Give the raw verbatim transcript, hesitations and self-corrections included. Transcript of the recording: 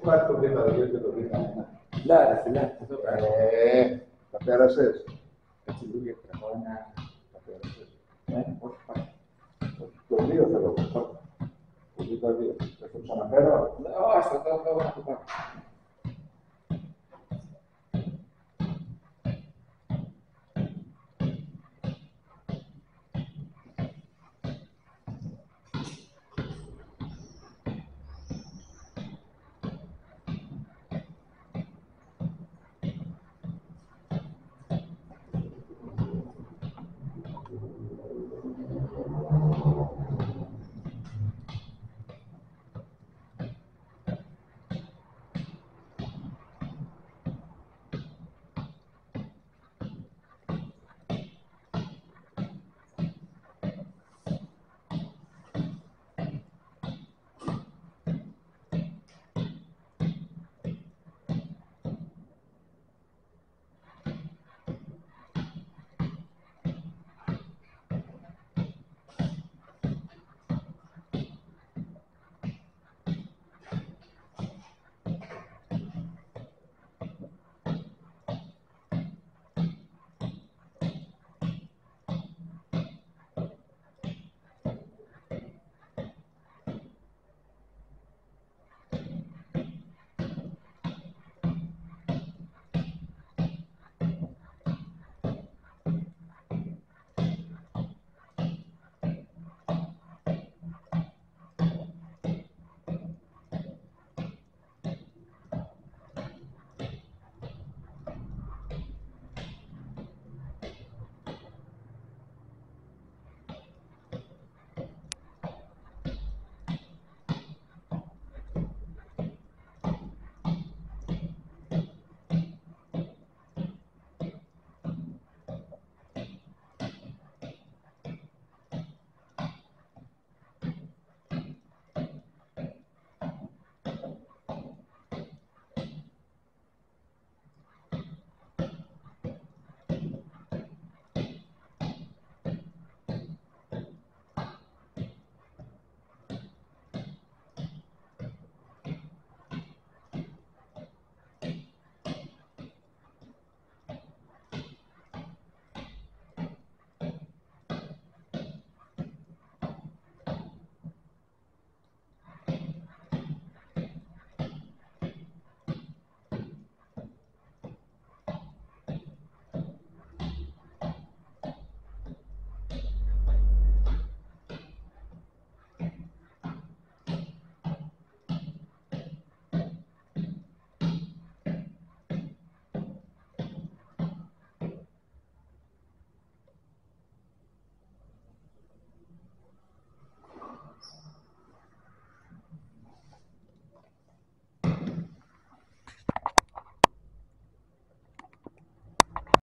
πάρει το β δύο και το β ένα. Ναι, ρε φίλε, αυτό πράγμα. Ε, τα πέρασες. Έτσι λίγα τραγώνα. Τα πέρασες. Ναι, όχι πάει. Το δύο θέλω. Το β δύο. Θα το ξαναφέρω. Όχι, θα το πάω να το πάρω.